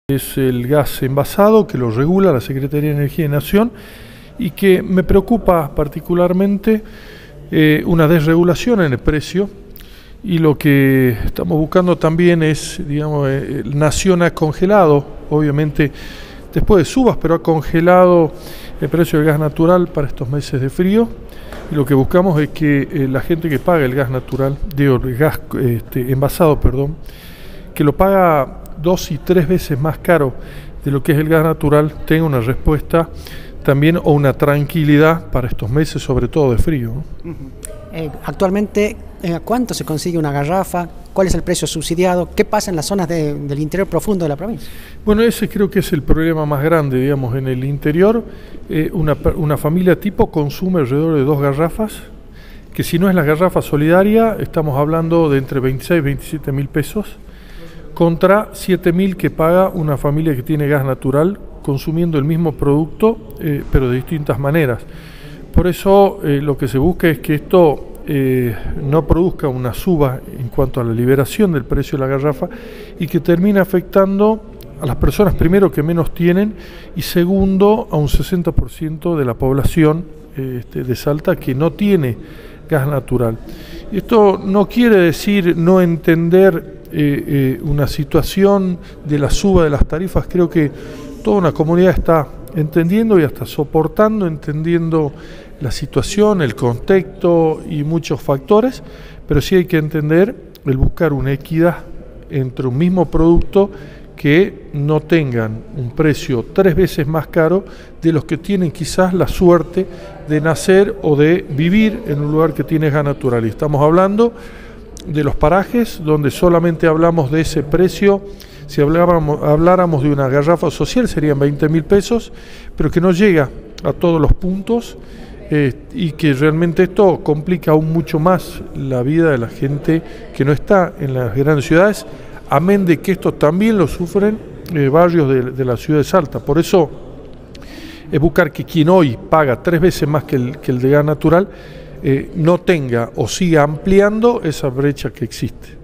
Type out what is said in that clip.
Es el gas envasado que lo regula la Secretaría de Energía de Nación y que me preocupa particularmente una desregulación en el precio, y lo que estamos buscando también es, digamos, Nación ha congelado, obviamente después de subas, pero ha congelado el precio del gas natural para estos meses de frío, y lo que buscamos es que la gente que paga el gas natural, el gas envasado, que lo paga 2 y 3 veces más caro de lo que es el gas natural, tenga una respuesta también o una tranquilidad para estos meses, sobre todo de frío, ¿no? Actualmente, ¿a cuánto se consigue una garrafa? ¿Cuál es el precio subsidiado? ¿Qué pasa en las zonas del interior profundo de la provincia? Bueno, ese creo que es el problema más grande, digamos, en el interior. Una familia tipo consume alrededor de 2 garrafas, que si no es la garrafa solidaria, estamos hablando de entre 26 y 27 mil pesos, contra 7.000 que paga una familia que tiene gas natural, consumiendo el mismo producto, pero de distintas maneras. Por eso lo que se busca es que esto no produzca una suba en cuanto a la liberación del precio de la garrafa, y que termine afectando a las personas, primero, que menos tienen, y segundo, a un 60% de la población de Salta que no tiene gas natural. Esto no quiere decir no entender una situación de la suba de las tarifas. Creo que toda una comunidad está entendiendo y hasta soportando, entendiendo la situación, el contexto y muchos factores, pero sí hay que entender el buscar una equidad entre un mismo producto, que no tengan un precio 3 veces más caro de los que tienen quizás la suerte de nacer o de vivir en un lugar que tiene gas natural. Y estamos hablando de los parajes donde solamente hablamos de ese precio. Si habláramos de una garrafa social serían 20.000 pesos, pero que no llega a todos los puntos, y que realmente esto complica aún mucho más la vida de la gente que no está en las grandes ciudades, amén de que esto también lo sufren barrios de la ciudad de Salta. Por eso es buscar que quien hoy paga 3 veces más que el de gas natural no tenga o siga ampliando esa brecha que existe.